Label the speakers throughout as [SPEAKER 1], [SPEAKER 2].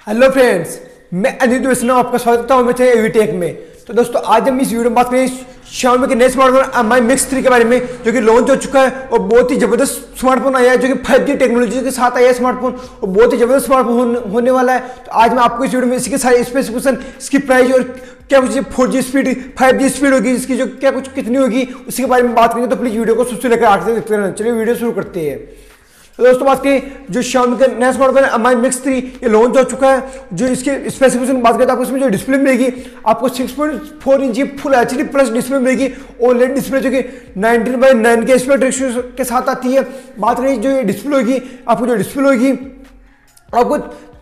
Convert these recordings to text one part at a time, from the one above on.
[SPEAKER 1] Hello friends, मैं अनिल वैष्णव आपका स्वागत करता हूँ मेरे एवीटेक में। तो दोस्तों आज हम इस वीडियो में बात करेंगे Xiaomi के नए स्मार्टफोन Mi Mix 3 के बारे में, जो कि लॉन्च हो चुका है और बहुत ही जबरदस्त स्मार्टफोन आया है, जो कि 5G टेक्नोलॉजी के साथ आया है स्मार्टफोन और बहुत ही जबरदस्त स्मार्टफोन होने वाला है। तो आज मैं आपको इस वीडियो में इसके सारे स्पेसिफिकेशन, इसकी प्राइस और क्या कुछ 4G स्पीड 5G स्पीड होगी, इसकी जो क्या कुछ कितनी होगी उसके बारे में बात करेंगे। तो प्लीज वीडियो को शुरू से लेकर आखिर तक देखते रहना। चलिए वीडियो शुरू करते हैं। तो दोस्तों बात करें जो Xiaomi का नया स्मार्टफोन है Mi Mix 3, ये लॉन्च हो चुका है। जो इसके स्पेसिफिकेशन बात करें तो आपको इसमें जो डिस्प्ले मिलेगी, आपको 6.4 inch full HD plus display मिलेगी। OLED डिस्प्ले जो कि 19:9 के एस्पेक्ट रेशियो के साथ आती है। बात करें जो ये डिस्प्ले होगी, आपको जो डिस्प्ले होगी आपको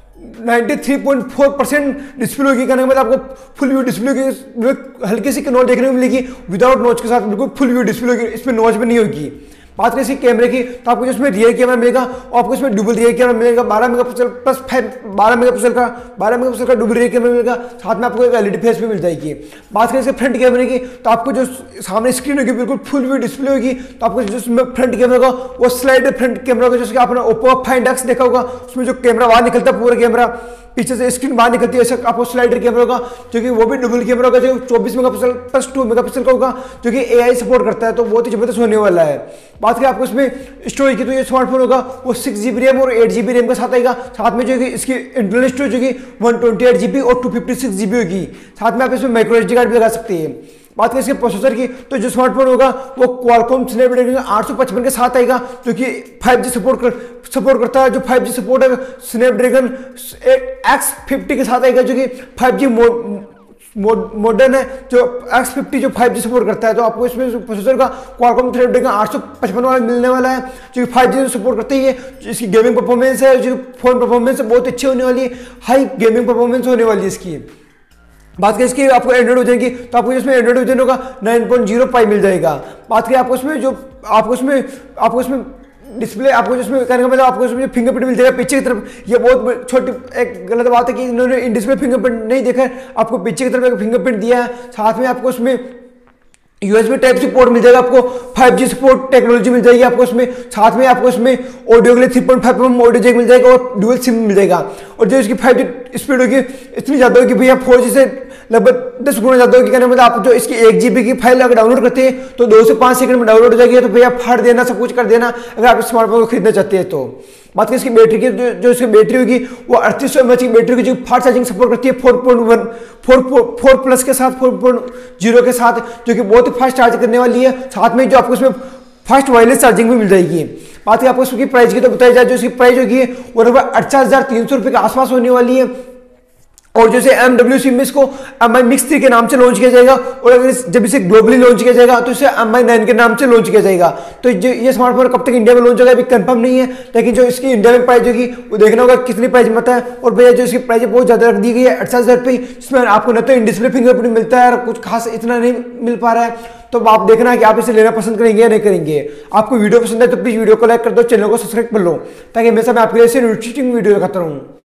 [SPEAKER 1] 93.4% डिस्प्ले होगी। कहने के बाद आपको फुल व्यू डिस्प्ले की हल्की सी नोच देखने को मिलेगी, विदाउट नोच के साथ बिल्कुल फुल व्यू डिस्प्ले होगी, इसमें नोच भी नहीं होगी। बात करें इसके कैमरे की तो आपको इसमें रियर कैमरा मिलेगा और आपको इसमें डुबल रियर कैमरा मिलेगा 12 मेगापिक्सल प्लस 12 मेगापिक्सल का डुबल रियर कैमरा मिलेगा। साथ में आपको एक LED फेस भी मिल जाएगी। बात करें इसके फ्रंट कैमरे की तो आपको जो सामने स्क्रीन होगी बिल्कुल फुल व्यू डिस्प्ले होगी। तो आपको जो फ्रंट कैमरा होगा वो स्लाइड फ्रंट कैमरा होगा, जैसे कि आपने Oppo Find X देखा होगा, उसमें जो कैमरा बाहर निकलता है, पूरा कैमरा पीछे से स्क्रीन बाहर निकलती है, ऐसा आपको स्लाइडर कैमरा होगा, जो कि वो भी डबल कैमरा होगा, जो 24 मेगापिक्सल प्लस 2 मेगापिक्सल का होगा, जो कि AI सपोर्ट करता है। तो बहुत ही जबरदस्त होने वाला है। बात करें आपको इसमें स्टोरेज की तो ये स्मार्टफोन होगा वो 6GB रैम और 8GB रैम के साथ आएगा। साथ में जो कि इसकी इंटरनल स्टोरेज होगी 128GB और 256GB होगी। साथ में आप इसमें माइक्रो SD कार्ड भी लगा सकते हैं। बात करें इसके प्रोसेसर की तो जो स्मार्टफोन होगा वो Qualcomm स्नैपड्रैगन 855 के साथ आएगा, जो कि 5G सपोर्ट करता है। जो 5G सपोर्ट है स्नैपड्रैगन X50 के साथ आएगा, जो कि 5G मॉडर्न है, जो X50 जो 5G सपोर्ट करता है। तो आपको इसमें प्रोसेसर का Qualcomm स्नैपड्रैगन 855 वाला मिलने वाला है, जो कि 5G सपोर्ट करती है। इसकी गेमिंग परफॉर्मेंस है, जो फोन परफॉर्मेंस है बहुत अच्छी होने वाली है, हाई गेमिंग परफॉर्मेंस होने वाली है इसकी। बात करें इसकी आपको एंड्रॉइड हो जाएगी तो आपको इसमें एंड्रॉइड वर्जन होगा 9.05 मिल जाएगा। बात करें आपको इसमें डिस्प्ले आपको जिसमें कहने का मतलब आपको इसमें फिंगरप्रिंट मिल जाएगा पीछे की तरफ। ये बहुत छोटी एक गलत बात है कि इन्होंने इन डिस्प्ले फिंगरप्रिंट नहीं देखा है, आपको पीछे की तरफ एक फिंगरप्रिंट दिया है। साथ में आपको उसमें USB टाइप सपोर्ट मिल जाएगा, आपको 5G सपोर्ट टेक्नोलॉजी मिल जाएगी आपको इसमें। साथ में आपको इसमें ऑडियो के लिए 3.5mm ऑडियो जैक मिल जाएगा और डुअल सिम मिल जाएगा। और जो इसकी 5G स्पीड होगी इतनी ज़्यादा होगी भैया 4G से लगभग 10 गुना ज़्यादा होगी। कहने मतलब आप जो इसकी 1GB की फाइल अगर डाउनलोड करते हैं तो 2 से 5 सेकंड में डाउनलोड हो जाएगी। तो भैया फाड़ देना, सब कुछ कर देना अगर आप स्मार्टफोन को खरीदना चाहते हैं तो। बात करें इसकी बैटरी की, जो इसकी बैटरी होगी वो 3800 mAh की बैटरी होगी, जो फास्ट चार्जिंग सपोर्ट करती है 4 प्लस के साथ 4.0 के साथ, जो कि बहुत ही फास्ट चार्ज करने वाली है। साथ में जो आपको इसमें फास्ट वायरलेस चार्जिंग भी मिल जाएगी। बात करें आपको इसकी प्राइस की तो बताई जाए, जो इसकी प्राइस होगी वो लगभग 68,300 रुपये के आसपास होने वाली है। और जैसे MWC में इसको Mi Mix 3 के नाम से लॉन्च किया जाएगा, और अगर जब इसे ग्लोबली लॉन्च किया जाएगा तो इसे Mi 9 के नाम से लॉन्च किया जाएगा। तो जो ये स्मार्टफोन कब तक इंडिया में लॉन्च होगा अभी कंफर्म नहीं है, लेकिन जो इसकी इंडिया में प्राइस होगी वो देखना होगा कितनी प्राइस में है। और भैया जो इसकी प्राइस बहुत ज़्यादा रख दी गई है 68,000 रुपये, जिसमें आपको न तो इन डिस्प्ले फिंगरप्रिंट मिलता है और कुछ खास इतना नहीं मिल पा रहा है। तो आप देखना है कि आप इसे लेना पसंद करेंगे या नहीं करेंगे। आपको वीडियो पसंद है तो प्लीज़ वीडियो को लाइक कर दो, चैनल को सब्सक्राइब कर लो, ताकि हमेशा मैं आपके लिए इंटरेस्टिंग वीडियो दिखाता रहूँ।